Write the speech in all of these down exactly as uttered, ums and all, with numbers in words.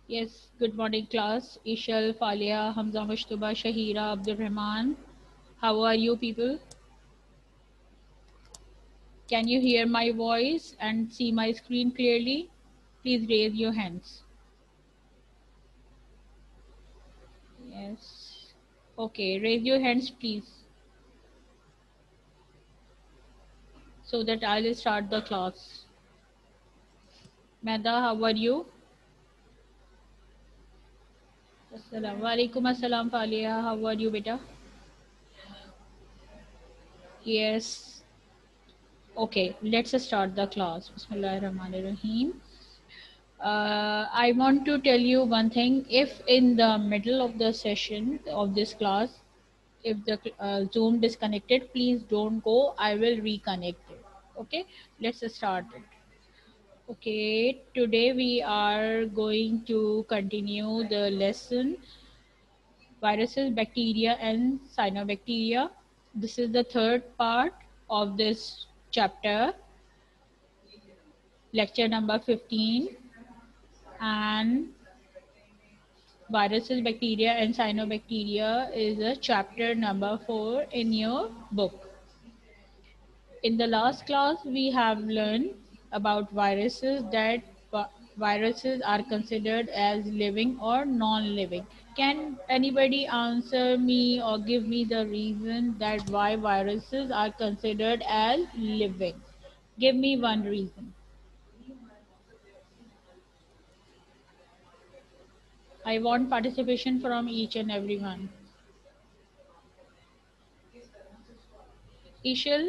Yes, good morning class. Ishal, Falia, Hamza Mushtuba, Shahira, Abdul Rahman. How are you people? Can you hear my voice and see my screen clearly? Please raise your hands. Yes. Okay, raise your hands please so that I'll start the class. Meda, how are you? Assalamu alaikum, assalam Falia. How are you, beta? Yes. Okay, let's start the class. Bismillahirrahmanirrahim. Uh, I want to tell you one thing. If in the middle of the session of this class, if the uh, Zoom disconnected, please don't go. I will reconnect it. Okay, let's start it. Okay, today we are going to continue the lesson viruses, bacteria, and cyanobacteria. This is the third part of this chapter, lecture number fifteen, and viruses, bacteria, and cyanobacteria is a chapter number four in your book. In the last class, we have learned about viruses that vi- viruses are considered as living or non-living. Can anybody answer me or give me the reason that why viruses are considered as living? Give me one reason. I want participation from each and everyone. Ishil,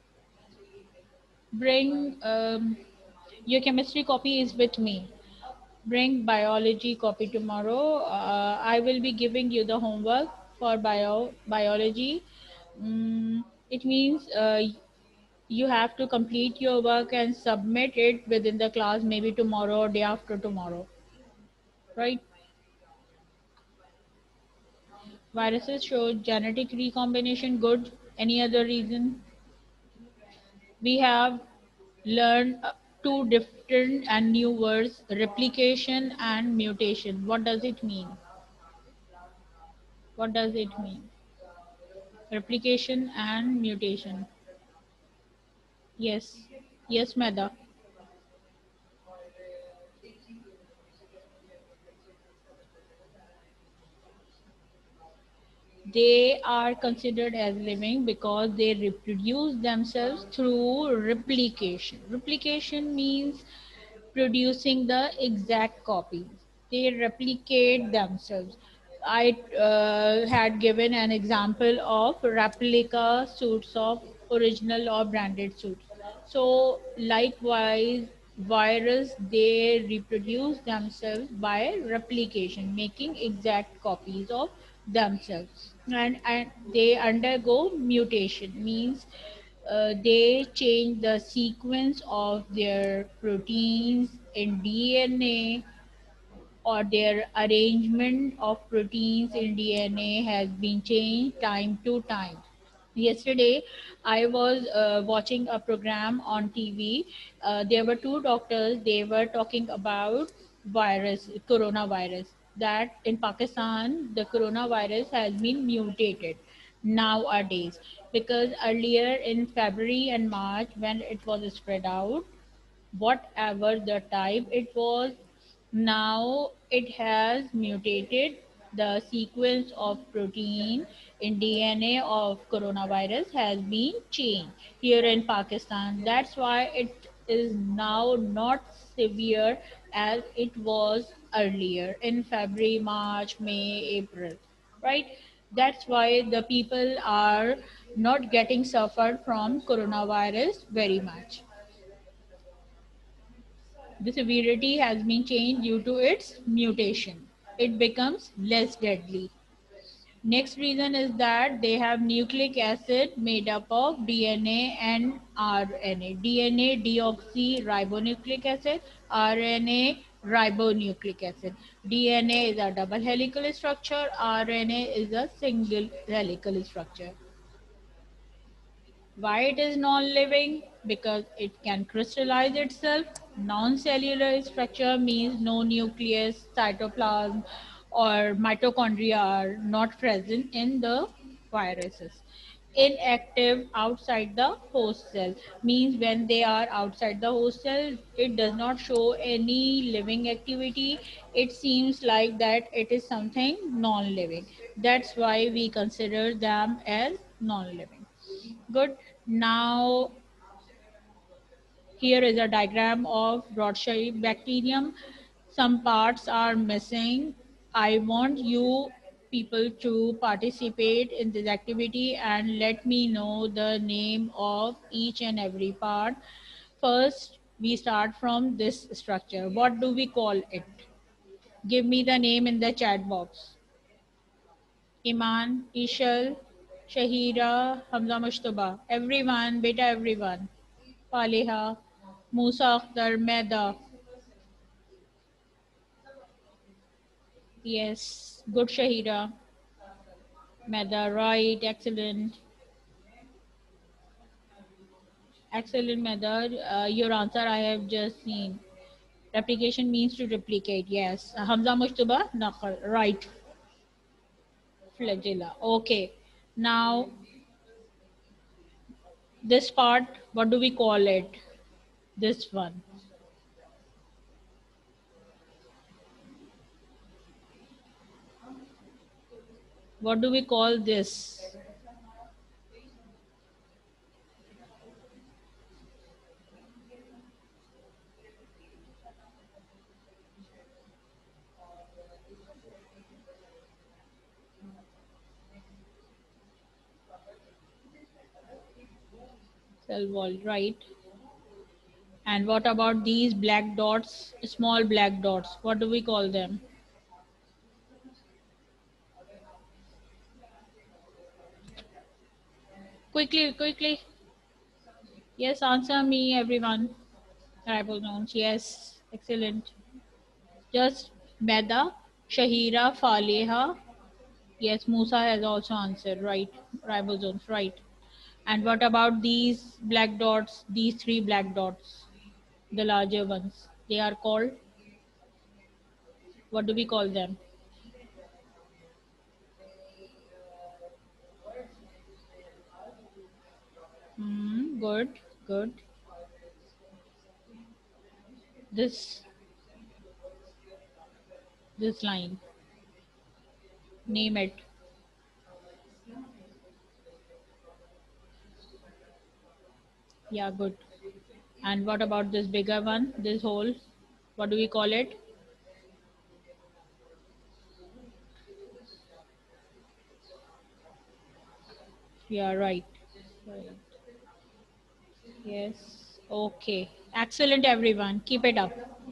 bring um, your chemistry copy is with me. Bring biology copy tomorrow. Uh, I will be giving you the homework for bio biology. Mm, it means uh, you have to complete your work and submit it within the class, maybe tomorrow or day after tomorrow. Right? Viruses show genetic recombination. Good. Any other reason? We have learned uh, two different and new words: replication and mutation. What does it mean? What does it mean? Replication and mutation. Yes. Yes, Meda. They are considered as living because they reproduce themselves through replication. Replication means producing the exact copies. They replicate themselves. I uh, had given an example of replica suits of original or branded suits. So likewise, virus they reproduce themselves by replication, making exact copies of themselves, and and they undergo mutation means uh, they change the sequence of their proteins in D N A, or their arrangement of proteins in D N A has been changed time to time. Yesterday, I was uh, watching a program on T V. Uh, there were two doctors. They were talking about virus, coronavirus. That in Pakistan, the coronavirus has been mutated nowadays, because earlier in February and March, when it was spread out, whatever the type it was, now it has mutated. The sequence of protein in D N A of coronavirus has been changed here in Pakistan. That's why it is now not severe as it was earlier in February, March, May, April, right? That's why the people are not getting suffered from coronavirus very much. The severity has been changed due to its mutation. It becomes less deadly. Next reason is that they have nucleic acid made up of D N A and R N A. D N A deoxyribonucleic acid, R N A ribonucleic acid. D N A is a double helical structure, R N A is a single helical structure. Why it is non-living? Because it can crystallize itself. Non-cellular structure means no nucleus, cytoplasm, or mitochondria are not present in the viruses. Inactive outside the host cell means when they are outside the host cell, it does not show any living activity. It seems like that it is something non-living. That's why we consider them as non-living. Good. Now here is a diagram of broad-shaped bacterium. Some parts are missing. I want you people to participate in this activity and let me know the name of each and every part. First, we start from this structure. What do we call it? Give me the name in the chat box. Iman, Ishal, Shahira, Hamza Mushtaba. Everyone, beta everyone. Faliha, Musa Akhtar, Meda. Yes, good Shahira. Meda, right, excellent. Excellent Meda. Uh, your answer I have just seen. Replication means to replicate, yes. Hamza Mushtaba, Naqal, right. Flagella, okay. Now, this part, what do we call it? This one. What do we call this? Cell wall, right. And what about these black dots, small black dots? What do we call them? Quickly, quickly. Yes, answer me, everyone. Ribosomes, yes, excellent. Just Meda, Shahira, Faleha. Yes, Musa has also answered, right. Ribosomes, right. And what about these black dots, these three black dots, the larger ones? They are called, what do we call them? Hmm, good, good. This, this line, name it. Yeah, good. And what about this bigger one, this hole? What do we call it? Yeah, right. Right. Yes. Okay. Excellent, everyone. Keep it up.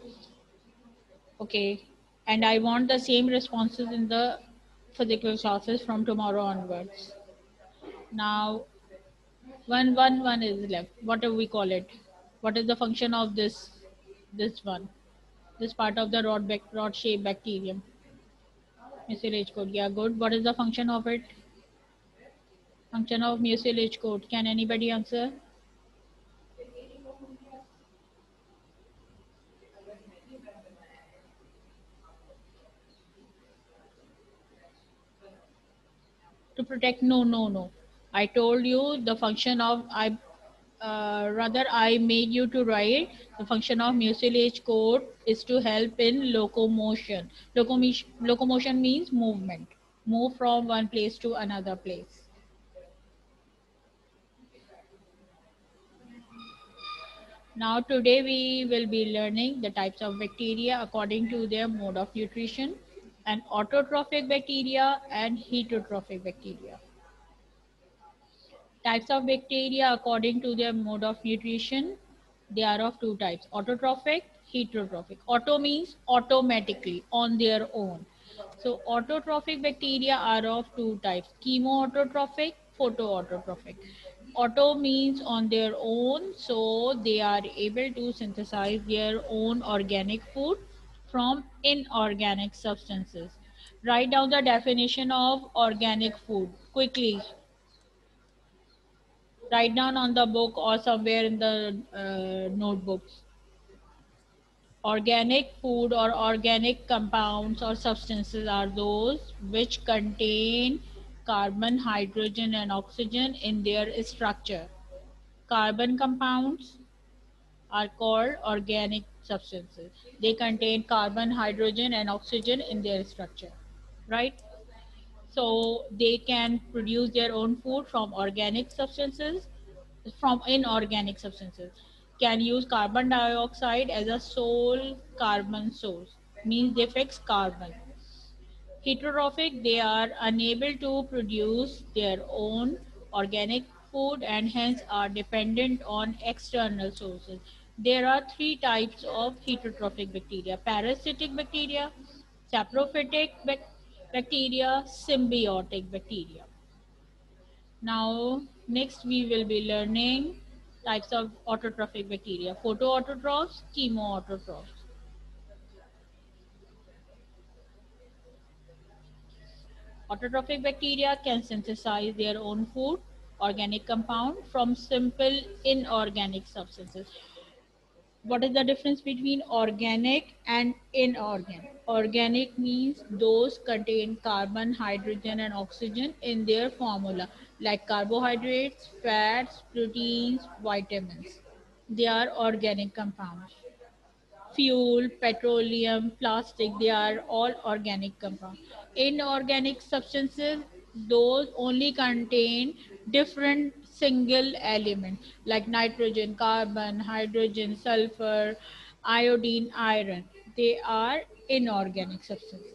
Okay. And I want the same responses in the physical classes from tomorrow onwards. Now, one, one, one is left. What do we call it? What is the function of this, this one, this part of the rod, bac- rod shaped bacterium? Mucilage coat. Yeah, good. What is the function of it? Function of mucilage coat. Can anybody answer? To protect, no, no, no. I told you the function of, I uh, rather I made you to write the function of mucilage coat is to help in locomotion. Locomotion, locomotion means movement, move from one place to another place. Now today we will be learning the types of bacteria according to their mode of nutrition, and autotrophic bacteria and heterotrophic bacteria. Types of bacteria according to their mode of nutrition, they are of two types: autotrophic, heterotrophic. Auto means automatically, on their own. So autotrophic bacteria are of two types: chemoautotrophic, photoautotrophic. Auto means on their own, so they are able to synthesize their own organic food from inorganic substances. Write down the definition of organic food quickly. Write down on the book or somewhere in the uh, notebooks. Organic food or organic compounds or substances are those which contain carbon, hydrogen, and oxygen in their structure. Carbon compounds are called organic substances. They contain carbon, hydrogen, and oxygen in their structure, right? So they can produce their own food from organic substances, from inorganic substances. Can use carbon dioxide as a sole carbon source, means they fix carbon. Heterotrophic, they are unable to produce their own organic food and hence are dependent on external sources. There are three types of heterotrophic bacteria: parasitic bacteria, saprophytic bacteria, symbiotic bacteria. Now, next we will be learning types of autotrophic bacteria: photoautotrophs, chemoautotrophs. Autotrophic bacteria can synthesize their own food, organic compound from simple inorganic substances. What is the difference between organic and inorganic? Organic means those contain carbon, hydrogen, and oxygen in their formula, like carbohydrates, fats, proteins, vitamins. They are organic compounds. Fuel, petroleum, plastic, they are all organic compounds. Inorganic substances, those only contain different single elements like nitrogen, carbon, hydrogen, sulfur, iodine, iron. They are inorganic substances.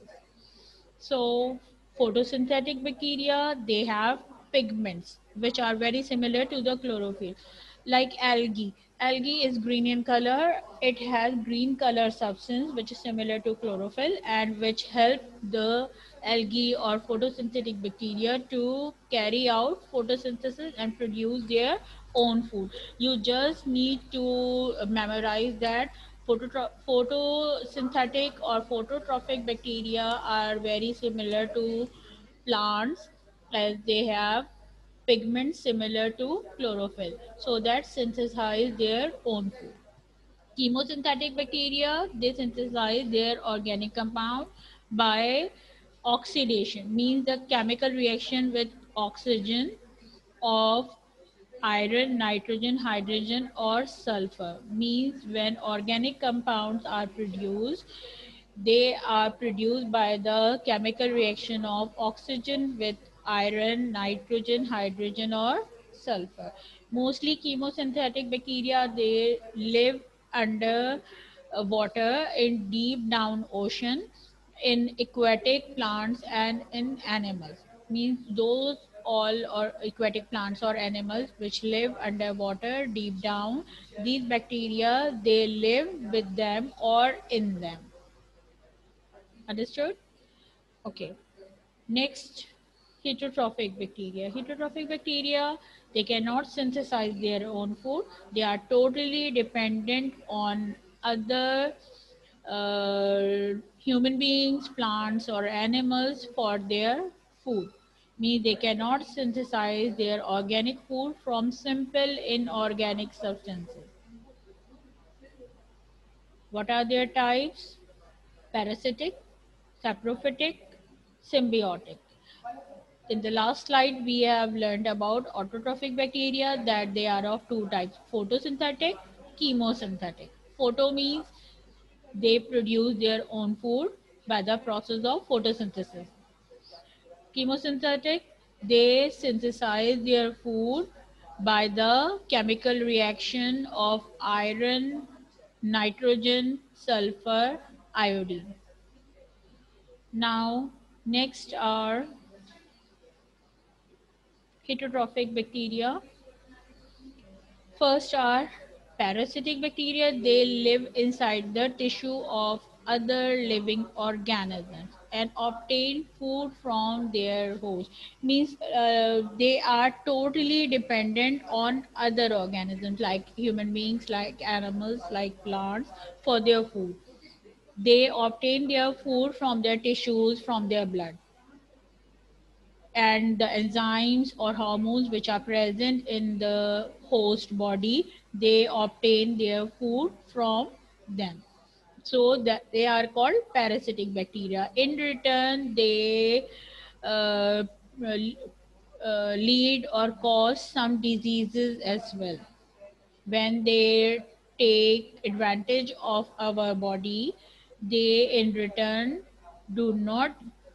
So photosynthetic bacteria, they have pigments which are very similar to the chlorophyll. Like algae. Algae is green in color. It has green color substance which is similar to chlorophyll and which help the algae or photosynthetic bacteria to carry out photosynthesis and produce their own food. You just need to memorize that Phototro- photosynthetic or phototrophic bacteria are very similar to plants as they have pigments similar to chlorophyll, so that synthesize their own food. Chemosynthetic bacteria, they synthesize their organic compound by oxidation, means the chemical reaction with oxygen of iron, nitrogen, hydrogen, or sulfur. Means when organic compounds are produced, they are produced by the chemical reaction of oxygen with iron, nitrogen, hydrogen, or sulfur. Mostly chemosynthetic bacteria, they live under uh, water in deep down ocean, in aquatic plants and in animals. Means those all or aquatic plants or animals which live underwater deep down, these bacteria, they live with them or in them. Understood? Okay. Next, heterotrophic bacteria. Heterotrophic bacteria, they cannot synthesize their own food. They are totally dependent on other uh, human beings, plants, or animals for their food. Means they cannot synthesize their organic food from simple inorganic substances. What are their types? Parasitic, saprophytic, symbiotic. In the last slide, we have learned about autotrophic bacteria, that they are of two types: photosynthetic, chemosynthetic. Photo means they produce their own food by the process of photosynthesis. Chemosynthetic, they synthesize their food by the chemical reaction of iron, nitrogen, sulfur, iodine. Now, next are heterotrophic bacteria. First are parasitic bacteria. They live inside the tissue of other living organisms and obtain food from their host. Means uh, they are totally dependent on other organisms like human beings, like animals, like plants for their food. They obtain their food from their tissues, from their blood, and the enzymes or hormones which are present in the host body, they obtain their food from them. So that they are called parasitic bacteria. In return, they uh, uh, lead or cause some diseases as well. When they take advantage of our body, they in return do not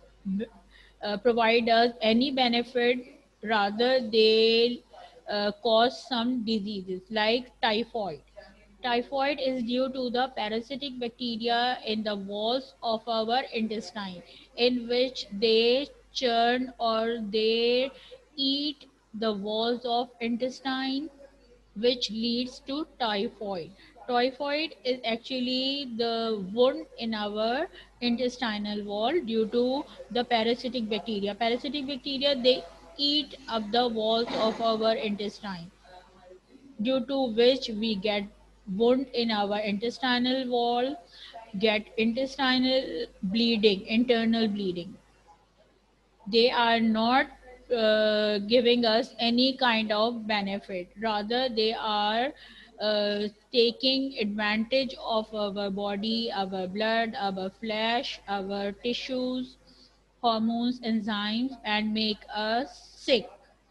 uh, provide us any benefit, rather they uh, cause some diseases like typhoid. Typhoid is due to the parasitic bacteria in the walls of our intestine, in which they churn or they eat the walls of intestine, which leads to typhoid. Typhoid is actually the wound in our intestinal wall due to the parasitic bacteria. Parasitic bacteria, they eat up the walls of our intestine, due to which we get wound in our intestinal wall, get intestinal bleeding, internal bleeding. They are not uh, giving us any kind of benefit, rather they are uh, taking advantage of our body, our blood, our flesh, our tissues, hormones, enzymes, and make us sick.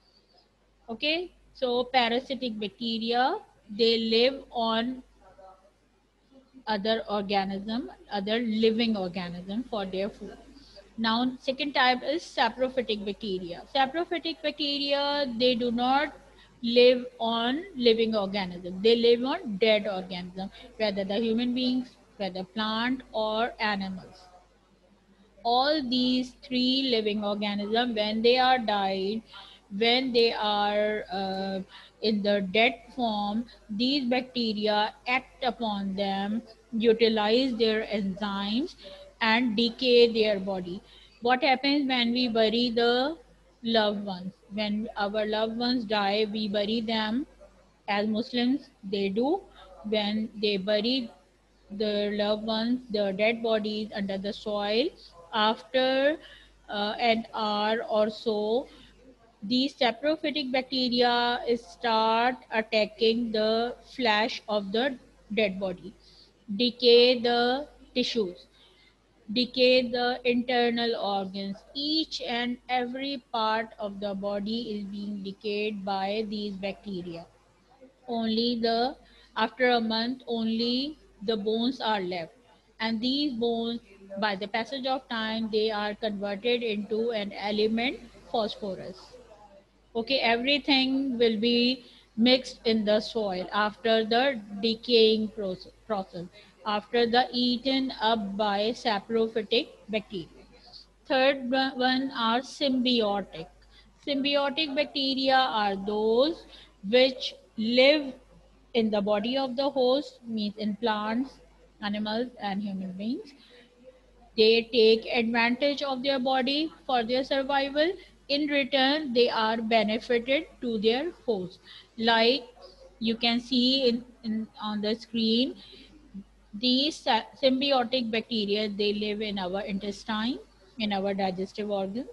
Okay, so parasitic bacteria, they live on other organism, other living organism for their food. Now, second type is saprophytic bacteria. Saprophytic bacteria, they do not live on living organism. They live on dead organism, whether the human beings, whether plant or animals. All these three living organisms, when they are died, when they are uh, in the dead form, these bacteria act upon them, utilize their enzymes, and decay their body. What happens when we bury the loved ones? When our loved ones die, we bury them as Muslims, they do. When they bury the loved ones, the dead bodies under the soil, after uh, an hour or so, these saprophytic bacteria start attacking the flesh of the dead body, decay the tissues, decay the internal organs. Each and every part of the body is being decayed by these bacteria. Only the after a month, only the bones are left, and these bones, by the passage of time, they are converted into an element, phosphorus. Okay, everything will be mixed in the soil after the decaying process, after the eaten up by saprophytic bacteria. Third one are symbiotic. Symbiotic bacteria are those which live in the body of the host, means in plants, animals, and human beings. They take advantage of their body for their survival. In return, they are benefited to their host. Like you can see in, in on the screen, these symbiotic bacteria, they live in our intestine, in our digestive organs.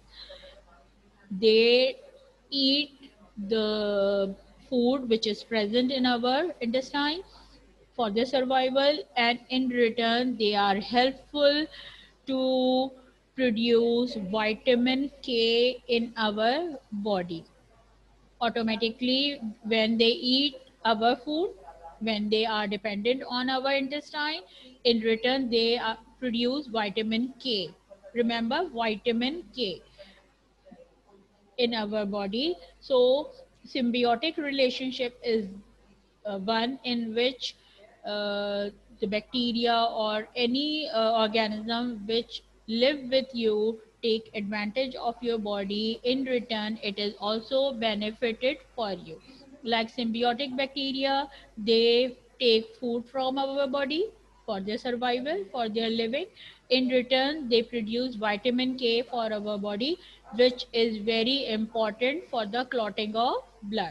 They eat the food which is present in our intestine for their survival, and in return they are helpful to produce vitamin K in our body. Automatically, when they eat our food, when they are dependent on our intestine, in return they uh, produce vitamin K. Remember, vitamin K in our body. So symbiotic relationship is uh, one in which uh, the bacteria or any uh, organism which live with you take advantage of your body. In return, it is also benefited for you. Like symbiotic bacteria, they take food from our body for their survival, for their living. In return, they produce vitamin K for our body, which is very important for the clotting of blood.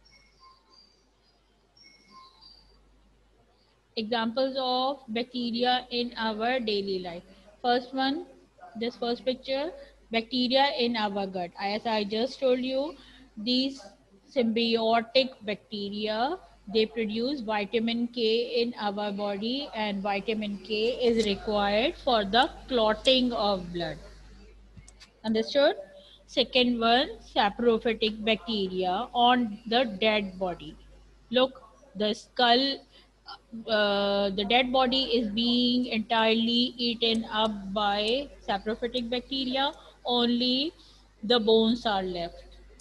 Examples of bacteria in our daily life. First one, this first picture, bacteria in our gut. As I just told you, these symbiotic bacteria, They produce vitamin K in our body, and vitamin K is required for the clotting of blood. Understood? Second one, saprophytic bacteria on the dead body. Look, the skull, uh, the dead body is being entirely eaten up by saprophytic bacteria. Only the bones are left.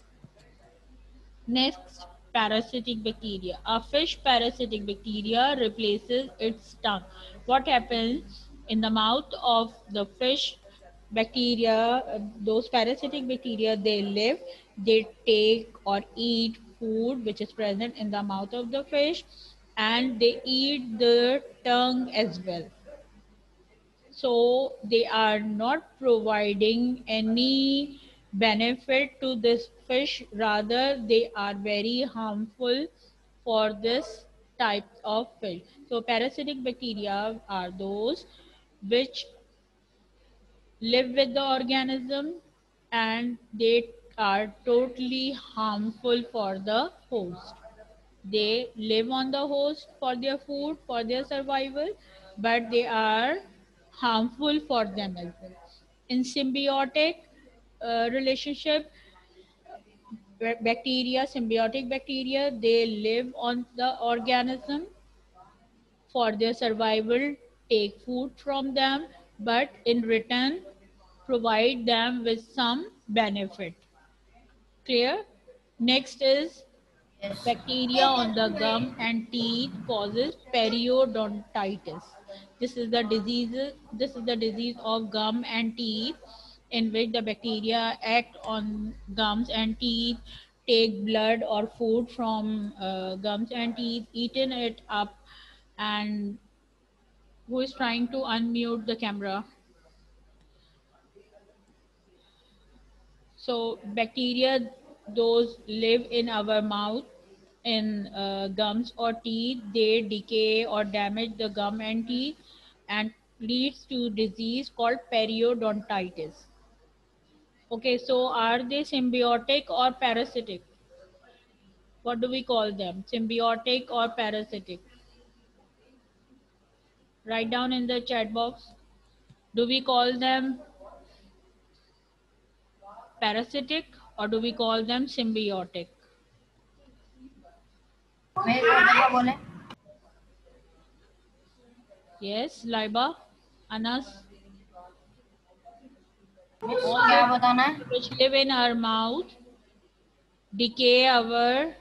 Next, parasitic bacteria. A fish parasitic bacteria replaces its tongue. What happens in the mouth of the fish? Bacteria, uh, those parasitic bacteria, they live, they take or eat food which is present in the mouth of the fish, and they eat the tongue as well. So they are not providing any benefit to this fish, rather they are very harmful for this type of fish. So parasitic bacteria are those which live with the organism, and they are totally harmful for the host. They live on the host for their food, for their survival, but they are harmful for them as well. In symbiotic uh, relationship, bacteria, symbiotic bacteria, they live on the organism for their survival, take food from them, but in return, provide them with some benefit. Clear? Next is Yes. bacteria on the gum and teeth causes periodontitis. This is the disease. This is the disease of gum and teeth, in which the bacteria act on gums and teeth, take blood or food from uh, gums and teeth, eaten it up, and who is trying to unmute the camera? So bacteria, those live in our mouth, in uh, gums or teeth, they decay or damage the gum and teeth and leads to disease called periodontitis. Okay, so are they symbiotic or parasitic? What do we call them? Symbiotic or parasitic? Write down in the chat box. Do we call them parasitic or do we call them symbiotic? मैं एक और दफा बोले। Yes, Laiba, Anas. Miss All क्या those बताना है? bacteria which live in our mouth decay our.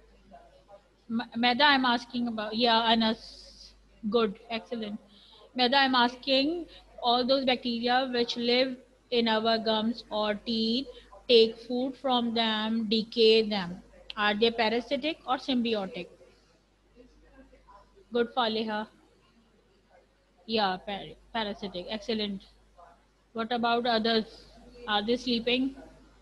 Meda, I'm asking about. Yeah, Anas. Good, excellent. Meda, I'm asking all those bacteria which live in our gums or teeth, take food from them, decay them. Are they parasitic or symbiotic? Good, Faleha. Yeah, par- parasitic. Excellent. What about others? Are they sleeping?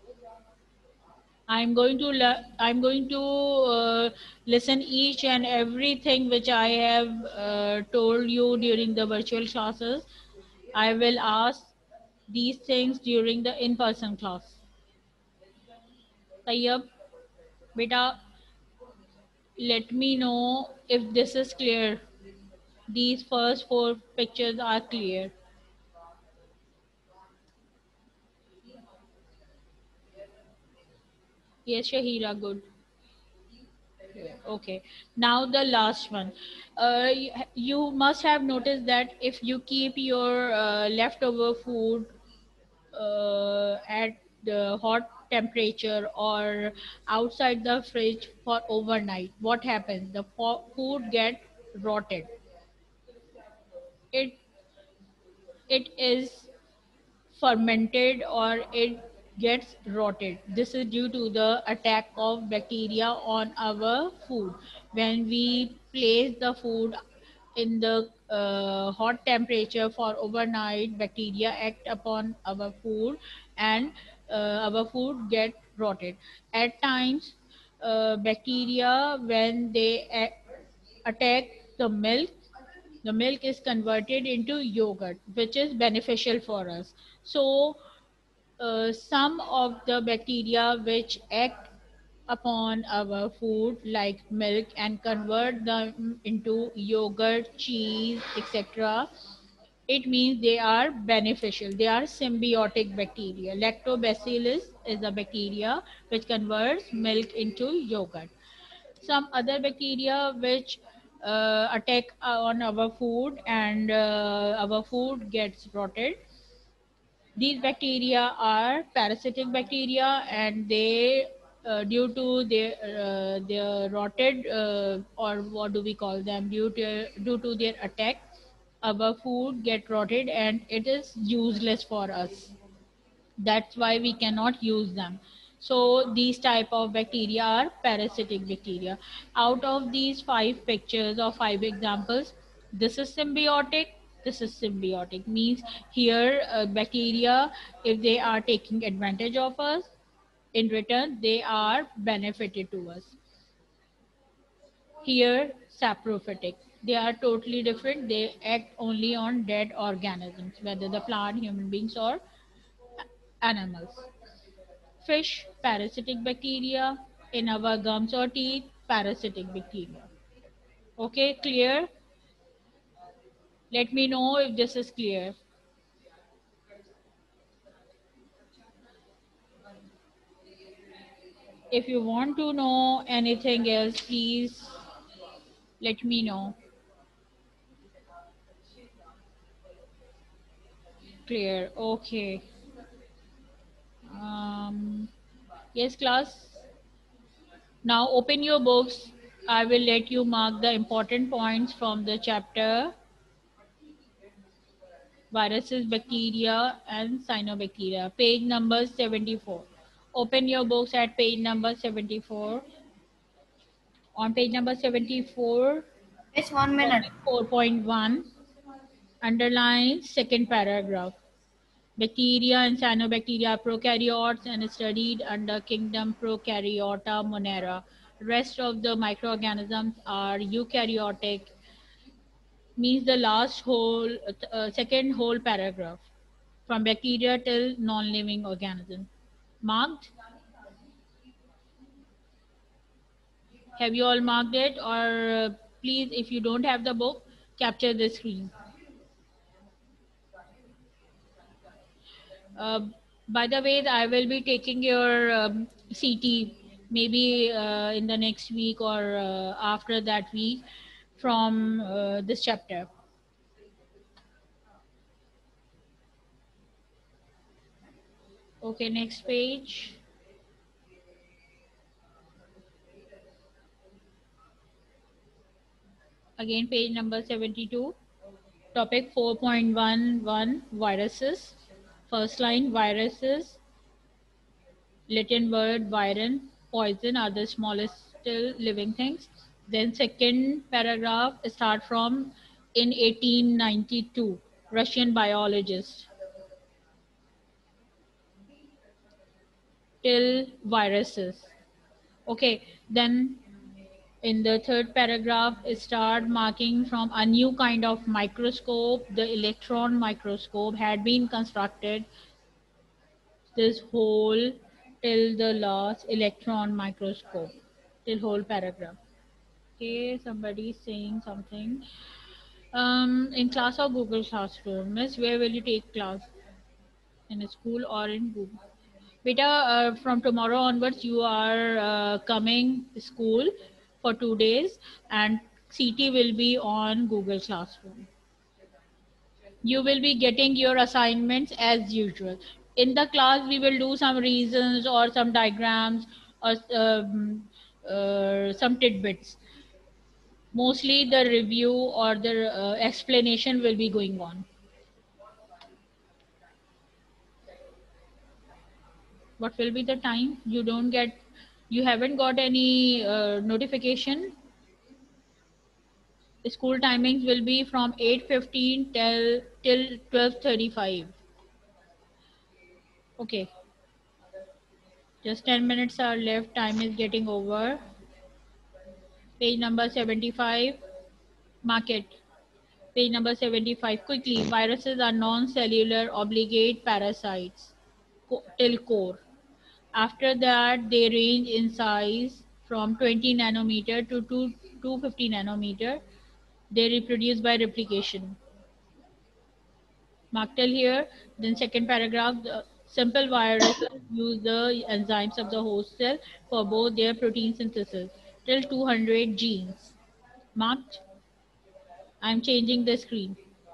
I'm going to le- I'm going to uh, listen each and everything which I have uh, told you during the virtual classes. I will ask these things during the in-person class. Tayyab, beta, let me know if this is clear. These first four pictures are clear. Yes, Shahira, good. Okay, now the last one. Uh, y- you must have noticed that if you keep your uh, leftover food uh, at the hot temperature or outside the fridge for overnight, what happens? The fo- food get rotted. It it is fermented or it gets rotted. This is due to the attack of bacteria on our food. When we place the food in the uh, hot temperature for overnight, bacteria act upon our food, and uh, our food get rotted. At times, uh, bacteria, when they a- attack the milk, the milk is converted into yogurt, which is beneficial for us. So uh, some of the bacteria which act upon our food like milk and convert them into yogurt, cheese, et cetera, it means they are beneficial. They are symbiotic bacteria. Lactobacillus is a bacteria which converts milk into yogurt. Some other bacteria which uh, attack on our food and uh, our food gets rotted. These bacteria are parasitic bacteria, and they, uh, due to their uh, their rotted, uh, or what do we call them, due to due to their attack, our food get rotted and it is useless for us. That's why we cannot use them. So these type of bacteria are parasitic bacteria. Out of these five pictures or five examples, this is symbiotic, this is symbiotic means here uh, bacteria, if they are taking advantage of us, in return they are benefited to us. Here saprophytic, they are totally different. They act only on dead organisms, whether the plant, human beings, or animals. Fish, parasitic bacteria. In our gums or teeth, parasitic bacteria. Okay, clear? Let me know if this is clear. If you want to know anything else, please let me know. Clear. Okay. Um, yes, class. Now open your books. I will let you mark the important points from the chapter viruses, bacteria, and cyanobacteria. Page number seventy-four. Open your books at page number seventy-four. On page number seventy-four, It's one minute. topic four point one, underline second paragraph. Bacteria and cyanobacteria are prokaryotes and studied under kingdom Prokaryota monera. Rest of the microorganisms are eukaryotic, means the last whole, uh, second whole paragraph, from bacteria till non-living organism. Marked? Have you all marked it? Or uh, please, if you don't have the book, capture the screen. Uh, by the way, I will be taking your um, C T maybe uh, in the next week or uh, after that week from uh, this chapter. Okay, next page. Again, page number seventy-two. Topic four point one one, viruses. First line, viruses. Latin word viren, poison, are the smallest still living things. Then second paragraph start from in eighteen ninety-two, Russian biologist, till viruses. Okay, then in the third paragraph start marking from a new kind of microscope. The electron microscope had been constructed, this whole till the last electron microscope, till whole paragraph. Okay, somebody is saying something. Um, in class or Google Classroom, Miss, where will you take class? In a school or in Google? Beta, uh, from tomorrow onwards, you are uh, coming to school for two days, and C T will be on Google Classroom. You will be getting your assignments as usual. In the class, we will do some reasons or some diagrams or um, uh, some tidbits. Mostly the review or the uh, explanation will be going on. What will be the time? You don't get, you haven't got any uh, notification. School timings will be from eight fifteen till till twelve thirty-five. Okay, just ten minutes are left, time is getting over. Page number seventy-five, market. Page number seventy-five, quickly. Viruses are non-cellular obligate parasites till core. After that, they range in size from twenty nanometer to two, 250 nanometer. They reproduce by replication. Mark till here. Then second paragraph, the simple viruses use the enzymes of the host cell for both their protein synthesis till two hundred genes. Marked. I'm changing the screen.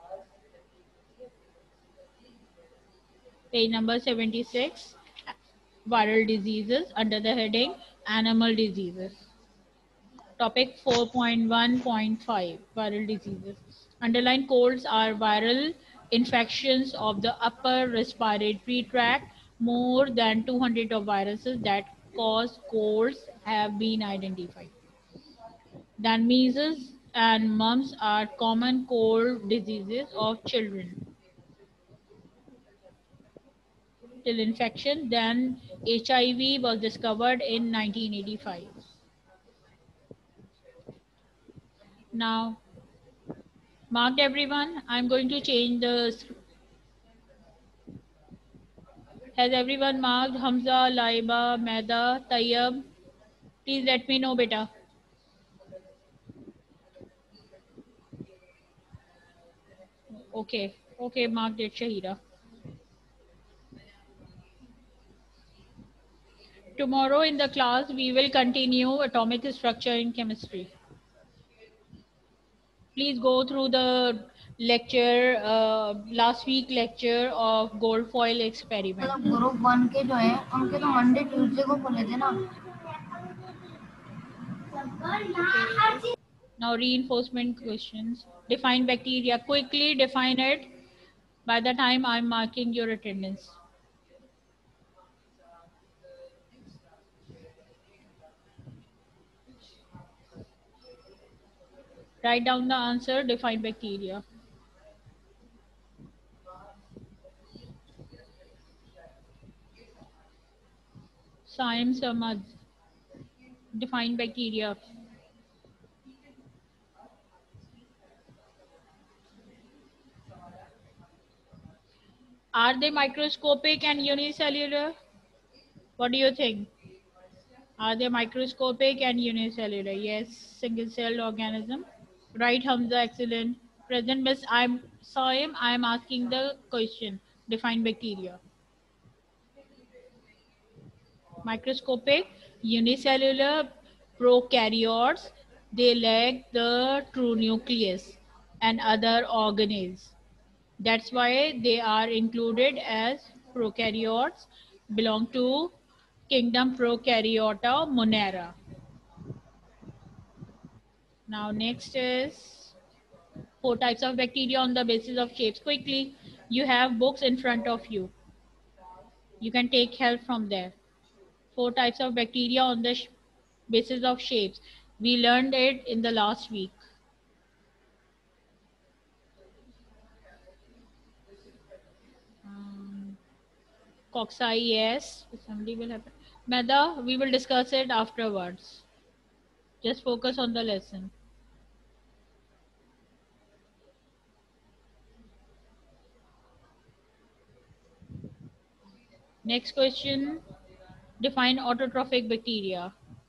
Page number seventy-six. Viral diseases under the heading animal diseases. Topic four point one point five, viral diseases. Underlying colds are viral infections of the upper respiratory tract. More than two hundred of viruses that cause colds have been identified. Then measles and mumps are common cold diseases of children. Till infection, then H I V was discovered in nineteen eighty-five. Now, marked everyone. I'm going to change the. Has everyone marked Hamza, Laiba, Meda, Tayyab? Please let me know, beta. Okay, okay, marked it, Shahira. Tomorrow in the class, we will continue atomic structure in chemistry. Please go through the lecture, uh, last week lecture of gold foil experiment. मतलब group one के जो है उनके तो Monday Tuesday को खोले थे ना. Okay. Now reinforcement questions. Define bacteria. Quickly define it by the time I'm marking your attendance. Write down the answer, define bacteria. Saim Samad, define bacteria. Are they microscopic and unicellular? What do you think? Are they microscopic and unicellular? Yes, single celled organism. Right, Hamza, excellent. Present, Miss, I'm Saim, I'm asking the question. Define bacteria. Microscopic, unicellular prokaryotes, they lack the true nucleus and other organelles. That's why they are included as prokaryotes, belong to kingdom Prokaryota monera. Now next is four types of bacteria on the basis of shapes. Quickly, you have books in front of you. You can take help from there. Four types of bacteria on the sh- basis of shapes. We learned it in the last week. Um, Coxai, yes. Assembly will happen. Meda, we will discuss it afterwards. Just focus on the lesson. Next question. Define autotrophic bacteria.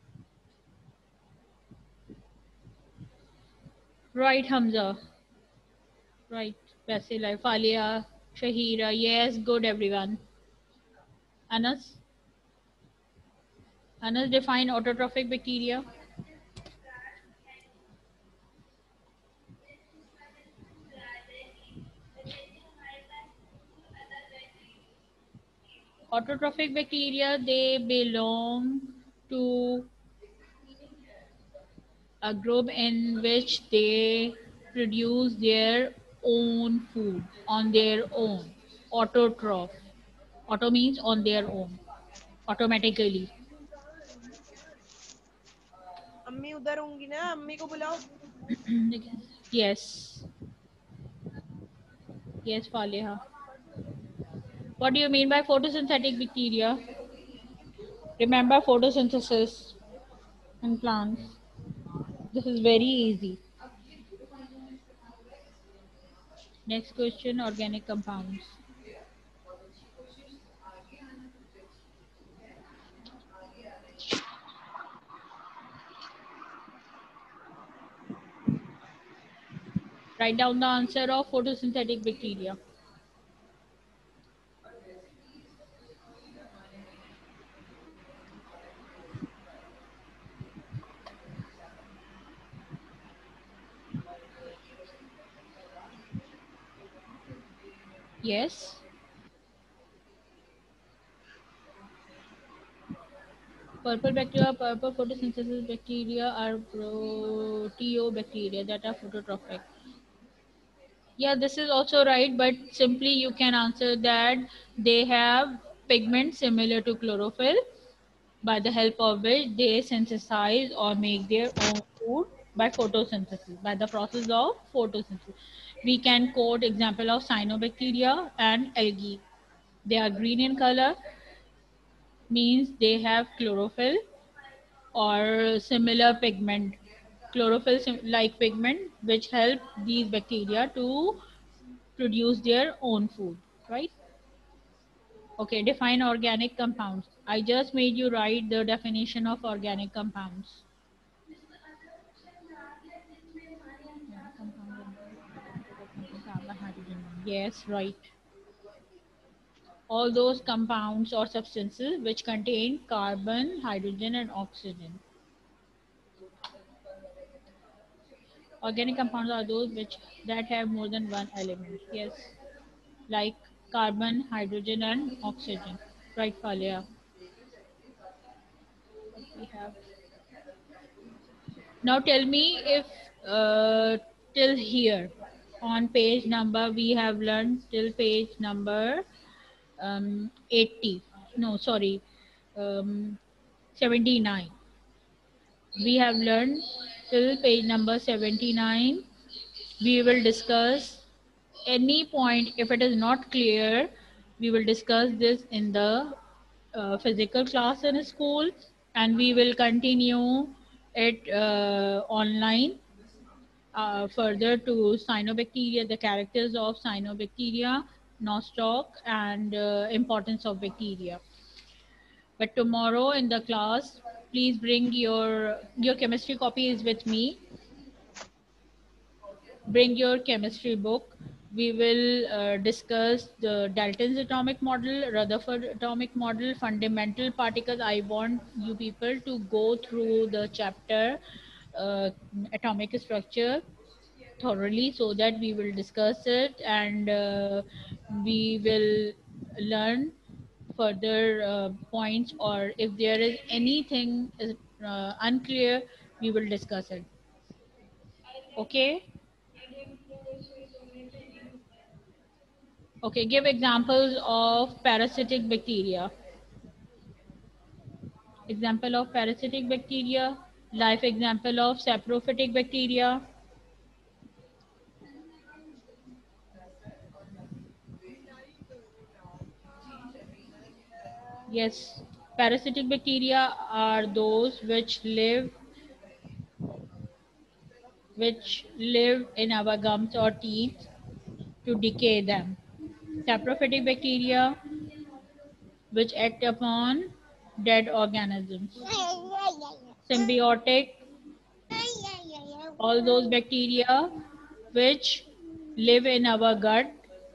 Right, Hamza. Right. Bacilli, Phalia, Shahira. Yes, good everyone. Anas. Anas, define autotrophic bacteria. Autotrophic bacteria, they belong to a group in which they produce their own food on their own. Autotroph. Auto means on their own, automatically. अम्मी उधर होंगी ना, अम्मी को बुलाओ. Yes, yes, Faleha. What do you mean by photosynthetic bacteria? Remember photosynthesis in plants. This is very easy. Next question, organic compounds. Write down the answer of photosynthetic bacteria. Yes. Purple bacteria, purple photosynthesis bacteria are proteobacteria that are phototrophic. Yeah, this is also right, but simply you can answer that they have pigments similar to chlorophyll, by the help of which they synthesize or make their own food by photosynthesis, by the process of photosynthesis. We can quote example of cyanobacteria and algae. They are green in color, means they have chlorophyll or similar pigment, chlorophyll like pigment, which help these bacteria to produce their own food, right? Okay, define organic compounds. I just made you write the definition of organic compounds. Yes, right. All those compounds or substances which contain carbon, hydrogen, and oxygen. Organic compounds are those which that have more than one element. Yes, like carbon, hydrogen, and oxygen. Right, Falia? We have. Now tell me if uh, till here on page number we have learned till page number um, eighty. No, sorry, um, seventy-nine. We have learned till page number seventy-nine. We will discuss any point. If it is not clear, we will discuss this in the uh, physical class in school, and we will continue it uh, online uh, further to cyanobacteria, the characters of cyanobacteria, nostoc, and uh, importance of bacteria. But tomorrow in the class, please bring your your chemistry copy is with me. Bring your chemistry book. We will uh, discuss the Dalton's atomic model, Rutherford atomic model, fundamental particles. I want you people to go through the chapter uh, atomic structure thoroughly so that we will discuss it, and uh, we will learn further uh, points, or if there is anything is uh, unclear, we will discuss it. Okay. Okay, give examples of parasitic bacteria. Example of parasitic bacteria. Life example of saprophytic bacteria. Yes, parasitic bacteria are those which live which live in our gums or teeth to decay them. Saprophytic bacteria which act upon dead organisms. Symbiotic, all those bacteria which live in our gut,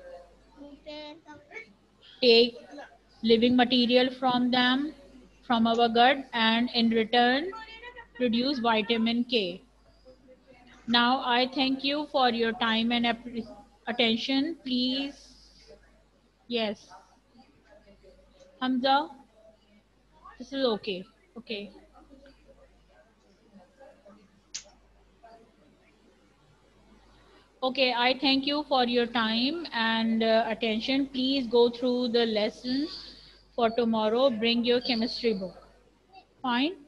take living material from them, from our gut, and in return produce vitamin K. Now I thank you for your time and attention. Please, yes, Hamza, this is okay. Okay. Okay, I thank you for your time and uh, attention. Please go through the lessons for tomorrow. Bring your chemistry book. Fine.